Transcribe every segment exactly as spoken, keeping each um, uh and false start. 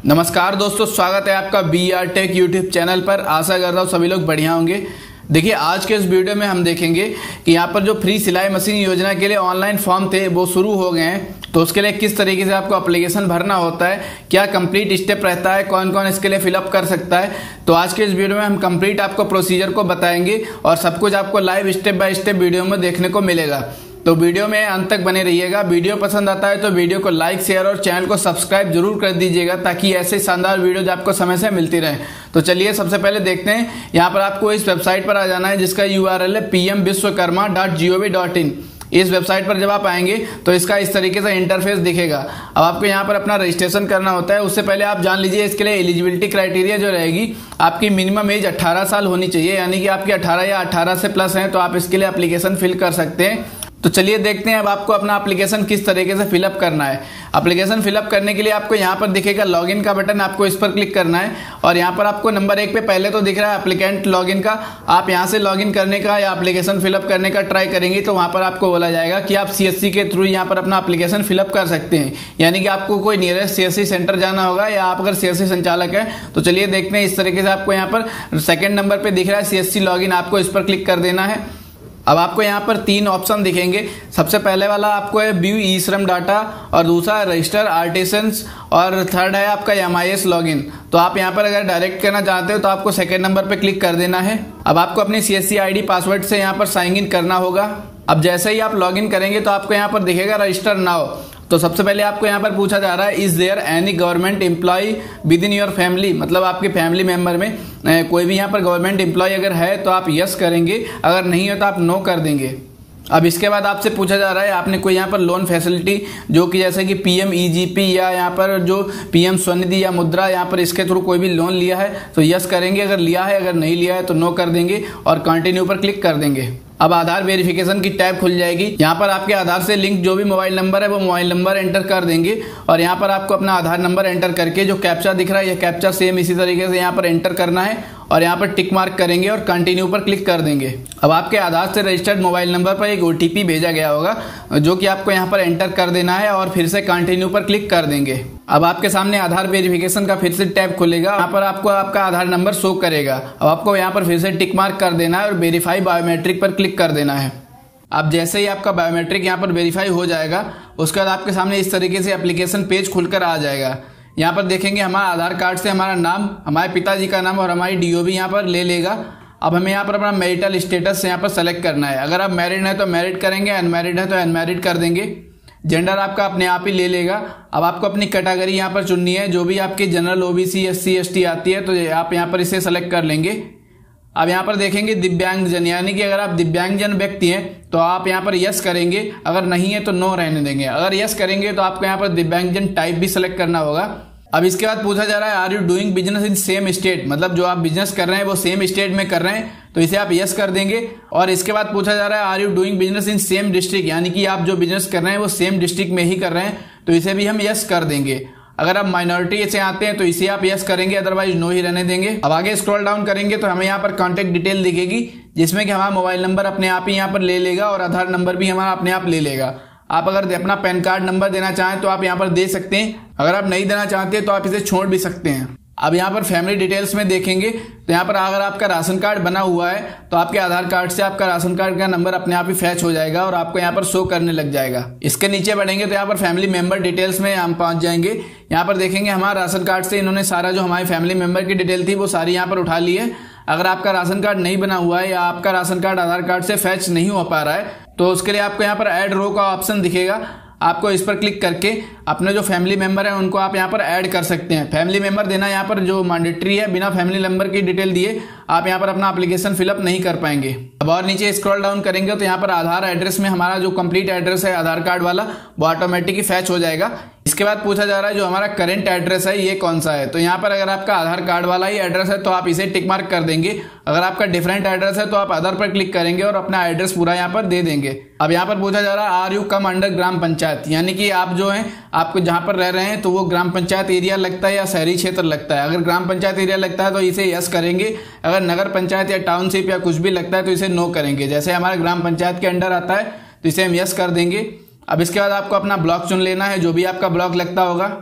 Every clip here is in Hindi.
नमस्कार दोस्तों, स्वागत है आपका B R tech YouTube channel पर। आशा कर रहा हूँ सभी लोग बढ़िया होंगे। देखिए, आज के इस वीडियो में हम देखेंगे कि यहाँ पर जो फ्री सिलाई मशीन योजना के लिए ऑनलाइन फॉर्म थे वो शुरू हो गए हैं, तो उसके लिए किस तरीके से आपको एप्लीकेशन भरना होता है, क्या कंप्लीट स्टेप रहता है, कौन कौन इसके लिए फिलअप कर सकता है। तो आज के इस वीडियो में हम कंप्लीट आपको प्रोसीजर को बताएंगे और सब कुछ आपको live step by step video में देखने को मिलेगा। तो वीडियो में अंत तक बने रहिएगा। वीडियो पसंद आता है तो वीडियो को लाइक शेयर और चैनल को सब्सक्राइब जरूर कर दीजिएगा, ताकि ऐसे शानदार वीडियोज आपको समय से मिलती रहे। तो चलिए सबसे पहले देखते हैं। यहाँ पर आपको इस वेबसाइट पर आ जाना है, जिसका यू आर एल है P M Vishwakarma dot G O V dot in. इस वेबसाइट पर जब आप आएंगे तो इसका इस तरीके से इंटरफेस दिखेगा। अब आपको यहाँ पर अपना रजिस्ट्रेशन करना होता है। उससे पहले आप जान लीजिए इसके लिए एलिजिबिलिटी क्राइटेरिया जो रहेगी, आपकी मिनिमम एज अट्ठारह साल होनी चाहिए, यानी कि आपकी अठारह या अठारह से प्लस है तो आप इसके लिए एप्लीकेशन फिल कर सकते हैं। तो चलिए देखते हैं अब आपको अपना एप्लीकेशन किस तरीके से फिलअप करना है। एप्लीकेशन फिलअप करने के लिए आपको यहाँ पर दिखेगा लॉगिन का बटन, आपको इस पर क्लिक करना है और यहाँ पर आपको नंबर एक पे पहले तो दिख रहा है एप्लीकेंट लॉगिन का। आप यहाँ से लॉगिन करने का या एप्लीकेशन फिलअप करने का ट्राई करेंगे तो वहाँ पर आपको बोला जाएगा कि आप सी एस सी के थ्रू यहाँ पर अपना एप्लीकेशन फिलअप कर सकते हैं, यानी कि आपको कोई nearest C S C centre जाना होगा या आप अगर सी एस सी संचालक है तो चलिए देखते हैं। इस तरीके से आपको यहाँ पर सेकेंड नंबर पर दिख रहा है सी एस सी लॉगिन, आपको इस पर क्लिक कर देना है। अब आपको यहाँ पर तीन ऑप्शन दिखेंगे। सबसे पहले वाला आपको है व्यू ई श्रम डाटा और दूसरा रजिस्टर आर्टिसंस और थर्ड है आपका एम आई एस लॉगिन। तो आप यहाँ पर अगर डायरेक्ट करना चाहते हो तो आपको सेकंड नंबर पे क्लिक कर देना है। अब आपको अपनी C S C I D password से यहाँ पर साइन इन करना होगा। अब जैसे ही आप लॉगिन करेंगे तो आपको यहाँ पर दिखेगा रजिस्टर नाउ। तो सबसे पहले आपको यहाँ पर पूछा जा रहा है is there any government employ within your family, मतलब आपके फैमिली मेंबर में कोई भी यहाँ पर गवर्नमेंट एम्प्लॉय अगर है तो आप यस करेंगे, अगर नहीं है तो आप नो कर देंगे। अब इसके बाद आपसे पूछा जा रहा है आपने कोई यहाँ पर लोन फैसिलिटी जो कि जैसे कि P M E G P या यहाँ पर जो पी एम स्वनिधि या मुद्रा यहाँ पर इसके थ्रू कोई भी लोन लिया है तो यस करेंगे, अगर लिया है, अगर नहीं लिया है तो नो कर देंगे और कंटिन्यू पर क्लिक कर देंगे। अब आधार वेरिफिकेशन की टैब खुल जाएगी। यहाँ पर आपके आधार से लिंक जो भी मोबाइल नंबर है वो मोबाइल नंबर एंटर कर देंगे और यहाँ पर आपको अपना आधार नंबर एंटर करके जो कैप्चा दिख रहा है, यह कैप्चा सेम इसी तरीके से यहाँ पर एंटर करना है और यहाँ पर टिक मार्क करेंगे और कंटिन्यू पर क्लिक कर देंगे। अब आपके आधार से रजिस्टर्ड मोबाइल नंबर पर एक ओ टी पी भेजा गया होगा जो कि आपको यहाँ पर एंटर कर देना है और फिर से कंटिन्यू पर क्लिक कर देंगे। अब आपके सामने आधार वेरिफिकेशन का फिर से टैब खुलेगा। यहाँ पर आपको आपका आधार नंबर शो करेगा। अब आपको यहाँ पर फिर से टिक मार्क कर देना है और वेरीफाई बायोमेट्रिक पर क्लिक कर देना है। अब जैसे ही आपका बायोमेट्रिक यहाँ पर वेरीफाई हो जाएगा उसके बाद आपके सामने इस तरीके से एप्लीकेशन पेज खुलकर आ जाएगा। यहाँ पर देखेंगे हमारा आधार कार्ड से हमारा नाम, हमारे पिताजी का नाम और हमारी डी ओ बी यहाँ पर ले लेगा। अब हमें यहाँ पर अपना मैरिटल स्टेटस यहाँ पर सेलेक्ट करना है। अगर आप मैरिड हैं तो मैरिड करेंगे, अनमैरिड है तो अनमैरिड कर देंगे। जेंडर आपका अपने आप ही ले लेगा। अब आपको अपनी कैटेगरी यहाँ पर चुननी है, जो भी आपकी general, O B C, S C, S T आती है तो आप यहाँ पर इसे सेलेक्ट कर लेंगे। अब यहाँ पर देखेंगे दिव्यांगजन, यानी कि अगर आप दिव्यांगजन व्यक्ति हैं तो आप यहाँ पर यस करेंगे, अगर नहीं है तो नो रहने देंगे। अगर यस करेंगे तो आपको यहाँ पर दिव्यांगजन टाइप भी सिलेक्ट करना होगा। अब इसके बाद पूछा जा रहा है are you doing business in same state, मतलब जो आप बिजनेस कर रहे हैं वो सेम स्टेट में कर रहे हैं तो इसे आप यस कर देंगे। और इसके बाद पूछा जा रहा है are you doing business in same district, यानी कि आप जो बिजनेस कर रहे हैं वो सेम डिस्ट्रिक्ट में ही कर रहे हैं तो इसे भी हम यस कर देंगे। अगर आप माइनॉरिटी से आते हैं तो इसे आप यस करेंगे, अदरवाइज नो ही रहने देंगे। अब आगे स्क्रॉल डाउन करेंगे तो हमें यहाँ पर कॉन्टेक्ट डिटेल दिखेगी, जिसमें कि हमारा मोबाइल नंबर अपने आप ही यहाँ पर ले लेगा और आधार नंबर भी हमारा अपने आप ले लेगा। आप अगर अपना पैन कार्ड नंबर देना चाहें तो आप यहाँ पर दे सकते हैं, अगर आप नहीं देना चाहते तो आप इसे छोड़ भी सकते हैं। अब यहाँ पर फैमिली डिटेल्स में देखेंगे तो यहाँ पर अगर आपका राशन कार्ड बना हुआ है तो आपके आधार कार्ड से आपका राशन कार्ड का नंबर अपने आप ही फैच हो जाएगा और आपको यहाँ पर शो करने लग जाएगा। इसके नीचे बढ़ेंगे तो यहाँ पर फैमिली मेंबर डिटेल्स में हम पहुंच जाएंगे। यहाँ पर देखेंगे हमारा राशन कार्ड से इन्होंने सारा जो हमारे फैमिली मेंबर की डिटेल थी वो सारी यहाँ पर उठा ली है। अगर आपका राशन कार्ड नहीं बना हुआ है या आपका राशन कार्ड आधार कार्ड से फैच नहीं हो पा रहा है तो उसके लिए आपको यहाँ पर ऐड रो का ऑप्शन दिखेगा। आपको इस पर क्लिक करके अपने जो फैमिली मेंबर है उनको आप यहाँ पर ऐड कर सकते हैं। फैमिली मेंबर देना यहाँ पर जो मैंडेटरी है, बिना फैमिली नंबर की डिटेल दिए आप यहाँ पर अपना एप्लीकेशन फिलअप नहीं कर पाएंगे। अब और नीचे स्क्रॉल डाउन करेंगे तो यहाँ पर आधार एड्रेस में हमारा जो कंप्लीट एड्रेस है आधार कार्ड वाला वो ऑटोमेटिक ही फैच हो जाएगा। इसके बाद पूछा जा रहा है जो हमारा करंट एड्रेस है ये कौन सा है, तो यहाँ पर अगर आपका आधार कार्ड वाला ही एड्रेस है तो आप इसे टिक मार्क कर देंगे। अगर आपका डिफरेंट एड्रेस है तो आप अदर पर क्लिक करेंगे और अपना एड्रेस पूरा यहाँ पर दे देंगे। अब यहाँ पर पूछा जा रहा है are you come under gram panchayat, यानी कि आप जो है आपको जहाँ पर रह रहे हैं तो वो ग्राम पंचायत एरिया लगता है या शहरी क्षेत्र लगता है। अगर ग्राम पंचायत एरिया लगता है तो इसे यस करेंगे, अगर नगर पंचायत या टाउनशिप या कुछ भी लगता है तो इसे नो करेंगे। जैसे हमारा ग्राम पंचायत के अंडर आता है तो इसे हम यस कर देंगे। अब इसके बाद आपको अपना ब्लॉक चुन लेना है, जो भी आपका ब्लॉक लगता होगा।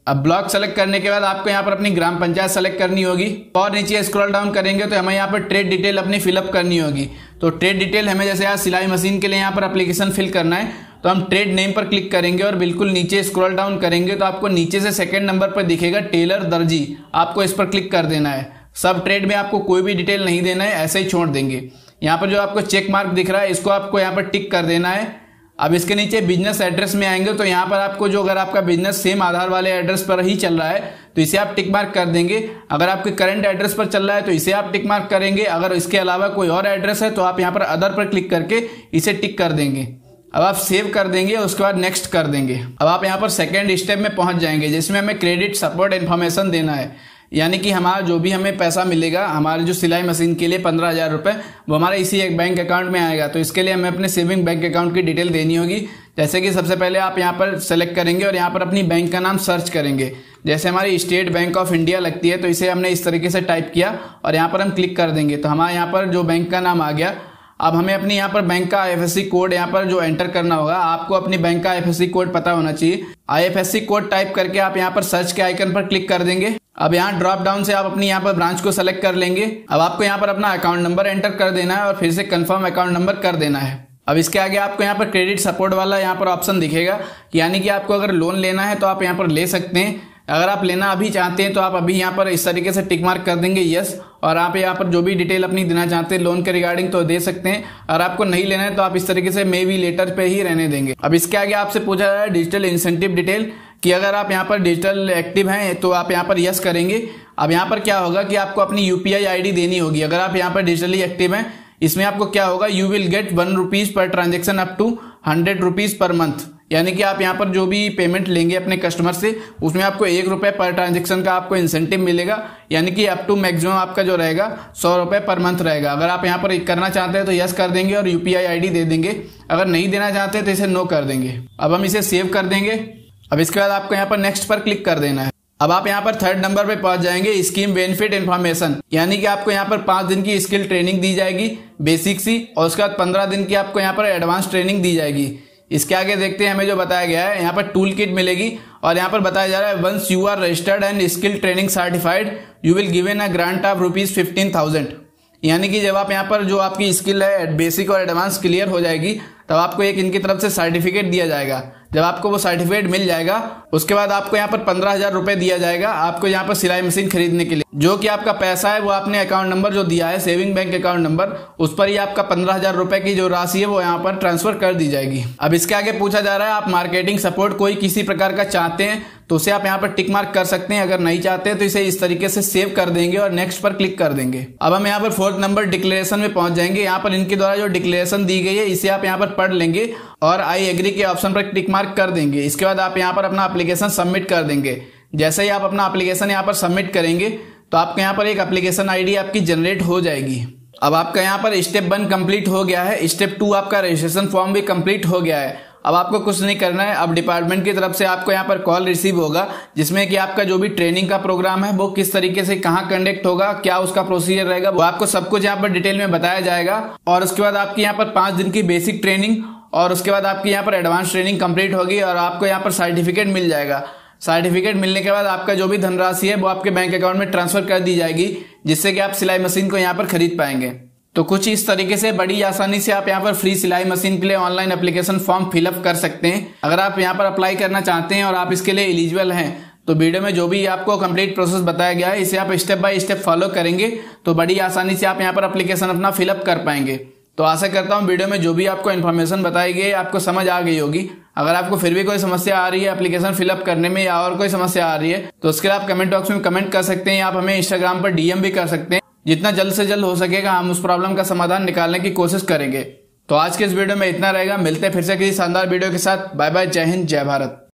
अब ब्लॉक सेलेक्ट करने के बाद आपको यहाँ पर अपनी ग्राम पंचायत सेलेक्ट करनी होगी और नीचे स्क्रॉल डाउन करेंगे तो हमें यहाँ पर ट्रेड डिटेल अपनी फिलअप करनी होगी। तो ट्रेड डिटेल हमें जैसे यहाँ सिलाई मशीन के लिए यहाँ पर एप्लीकेशन फिल करना है तो हम ट्रेड नेम पर क्लिक करेंगे और बिल्कुल नीचे स्क्रॉल डाउन करेंगे तो आपको नीचे से सेकंड नंबर पर दिखेगा टेलर दर्जी, आपको इस पर क्लिक कर देना है। सब ट्रेड में आपको कोई भी डिटेल नहीं देना है, ऐसे ही छोड़ देंगे। यहाँ पर जो आपको चेक मार्क दिख रहा है इसको आपको यहाँ पर टिक कर देना है। अब इसके नीचे बिजनेस एड्रेस में आएंगे तो यहाँ पर आपको जो अगर आपका बिजनेस सेम आधार वाले एड्रेस पर ही चल रहा है तो इसे आप टिक मार्क कर देंगे। अगर आपके करंट एड्रेस पर चल रहा है तो इसे आप टिक मार्क करेंगे। अगर इसके अलावा कोई और एड्रेस है तो आप यहाँ पर अदर पर क्लिक करके इसे टिक कर देंगे। अब आप सेव कर देंगे, उसके बाद नेक्स्ट कर देंगे। अब आप यहाँ पर सेकेंड स्टेप में पहुंच जाएंगे जिसमें हमें क्रेडिट सपोर्ट इन्फॉर्मेशन देना है, यानी कि हमारा जो भी हमें पैसा मिलेगा हमारे जो सिलाई मशीन के लिए पंद्रह हजार रुपए वो हमारा इसी एक बैंक अकाउंट में आएगा। तो इसके लिए हमें अपने सेविंग बैंक अकाउंट की डिटेल देनी होगी। जैसे कि सबसे पहले आप यहाँ पर सेलेक्ट करेंगे और यहाँ पर अपनी बैंक का नाम सर्च करेंगे। जैसे हमारी स्टेट बैंक ऑफ इंडिया लगती है तो इसे हमने इस तरीके से टाइप किया और यहाँ पर हम क्लिक कर देंगे तो हमारे यहाँ पर जो बैंक का नाम आ गया। अब हमें अपनी यहाँ पर बैंक का आईएफएससी कोड यहाँ पर जो एंटर करना होगा, आपको अपनी बैंक का आईएफएससी कोड पता होना चाहिए। आईएफएससी कोड टाइप करके आप यहाँ पर सर्च के आइकन पर क्लिक कर देंगे। अब यहाँ ड्रॉप डाउन से आप अपनी यहाँ पर ब्रांच को सेलेक्ट कर लेंगे। अब आपको यहाँ पर अपना अकाउंट नंबर एंटर कर देना है और फिर से कंफर्म अकाउंट नंबर कर देना है। अब इसके आगे आपको यहाँ पर क्रेडिट सपोर्ट वाला यहाँ पर ऑप्शन दिखेगा, यानी कि आपको अगर लोन लेना है तो आप यहाँ पर ले सकते हैं। अगर आप लेना अभी चाहते हैं तो आप अभी यहाँ पर इस तरीके से टिक मार्क कर देंगे यस, और आप यहाँ पर जो भी डिटेल अपनी देना चाहते हैं लोन के रिगार्डिंग तो दे सकते हैं। अगर आपको नहीं लेना है तो आप इस तरीके से मे बी लेटर पे ही रहने देंगे। अब इसके आगे आपसे पूछा जा रहा है डिजिटल इंसेंटिव डिटेल कि अगर आप यहाँ पर डिजिटल एक्टिव हैं तो आप यहाँ पर यस करेंगे। अब यहाँ पर क्या होगा कि आपको अपनी यूपीआई आईडी देनी होगी। अगर आप यहाँ पर डिजिटली एक्टिव हैं इसमें आपको क्या होगा, you will get one rupees per transaction up to hundred rupees per month, यानी कि आप यहाँ पर जो भी पेमेंट लेंगे अपने कस्टमर से उसमें आपको एक रुपए पर ट्रांजेक्शन का आपको इंसेंटिव मिलेगा, यानी कि अप टू मैक्सिमम आपका जो रहेगा सौ रुपए पर मंथ रहेगा। अगर आप यहाँ पर करना चाहते हैं तो यस कर देंगे और यूपीआई आईडी दे देंगे। अगर नहीं देना चाहते तो इसे नो कर देंगे। अब हम इसे सेव कर देंगे। अब इसके बाद आपको यहाँ पर नेक्स्ट पर क्लिक कर देना है। अब आप यहाँ पर थर्ड नंबर पे पहुंच जाएंगे, स्कीम बेनिफिट इन्फॉर्मेशन, यानी कि आपको यहाँ पर पांच दिन की स्किल ट्रेनिंग दी जाएगी बेसिक सी, और उसके बाद पंद्रह दिन की आपको यहाँ पर एडवांस ट्रेनिंग दी जाएगी। इसके आगे देखते हैं हमें जो बताया गया है, यहाँ पर टूल किट मिलेगी और यहाँ पर बताया जा रहा है once you are registered and skill training certified you will given a grant of rupees fifteen thousand, यानी कि जब आप यहाँ पर जो आपकी स्किल है बेसिक और एडवांस क्लियर हो जाएगी तब आपको एक इनकी तरफ से सर्टिफिकेट दिया जाएगा। जब आपको वो सर्टिफिकेट मिल जाएगा उसके बाद आपको यहाँ पर पंद्रह हजार रुपए दिया जाएगा आपको यहाँ पर सिलाई मशीन खरीदने के लिए। जो कि आपका पैसा है वो आपने अकाउंट नंबर जो दिया है सेविंग बैंक अकाउंट नंबर उस पर ही आपका पंद्रह हजार रुपए की जो राशि है वो यहाँ पर ट्रांसफर कर दी जाएगी। अब इसके आगे पूछा जा रहा है आप मार्केटिंग सपोर्ट कोई किसी प्रकार का चाहते हैं तो उसे आप यहाँ पर टिक मार्क कर सकते हैं। अगर नहीं चाहते हैं तो इसे इस तरीके से सेव कर देंगे और नेक्स्ट पर क्लिक कर देंगे। अब हम यहाँ पर फोर्थ नंबर डिक्लेरेशन में पहुंच जाएंगे। यहाँ पर इनके द्वारा जो डिक्लेरेशन दी गई है इसे आप यहाँ पर पढ़ लेंगे और आई एग्री के ऑप्शन पर टिक मार्क कर देंगे। इसके बाद आप यहाँ पर अपना एप्लीकेशन सबमिट कर देंगे। जैसे ही आप अपना एप्लीकेशन यहाँ पर सबमिट करेंगे तो आपके यहाँ पर एक एप्लीकेशन आईडी आपकी जनरेट हो जाएगी। अब आपका यहाँ पर स्टेप वन कंप्लीट हो गया है, स्टेप टू आपका रजिस्ट्रेशन फॉर्म भी कंप्लीट हो गया है। अब आपको कुछ नहीं करना है। अब डिपार्टमेंट की तरफ से आपको यहाँ पर कॉल रिसीव होगा जिसमें कि आपका जो भी ट्रेनिंग का प्रोग्राम है वो किस तरीके से कहाँ कंडक्ट होगा, क्या उसका प्रोसीजर रहेगा, वो आपको सब कुछ यहाँ पर डिटेल में बताया जाएगा। और उसके बाद आपकी यहाँ पर पांच दिन की बेसिक ट्रेनिंग और उसके बाद आपकी यहाँ पर एडवांस ट्रेनिंग कंप्लीट होगी और आपको यहाँ पर सर्टिफिकेट मिल जाएगा। सर्टिफिकेट मिलने के बाद आपका जो भी धनराशि है वो आपके बैंक अकाउंट में ट्रांसफर कर दी जाएगी जिससे कि आप सिलाई मशीन को यहाँ पर खरीद पाएंगे। तो कुछ इस तरीके से बड़ी आसानी से आप यहाँ पर फ्री सिलाई मशीन के लिए ऑनलाइन एप्लीकेशन फॉर्म फिलअप कर सकते हैं। अगर आप यहाँ पर अप्लाई करना चाहते हैं और आप इसके लिए एलिजिबल हैं तो वीडियो में जो भी आपको कंप्लीट प्रोसेस बताया गया है इसे आप स्टेप बाय स्टेप फॉलो करेंगे तो बड़ी आसानी से आप यहाँ पर एप्लीकेशन अपना फिलअप कर पाएंगे। तो आशा करता हूँ वीडियो में जो भी आपको इन्फॉर्मेशन बताई गई आपको समझ आ गई होगी। अगर आपको फिर भी कोई समस्या आ रही है एप्लीकेशन फिलअप करने में या और कोई समस्या आ रही है तो उसके लिए आप कमेंट बॉक्स में कमेंट कर सकते हैं या आप हमें इंस्टाग्राम पर डीएम भी कर सकते हैं। जितना जल्द से जल्द हो सकेगा हम उस प्रॉब्लम का समाधान निकालने की कोशिश करेंगे। तो आज के इस वीडियो में इतना रहेगा, मिलते हैं फिर से किसी शानदार वीडियो के साथ। बाय बाय, जय हिंद, जय भारत।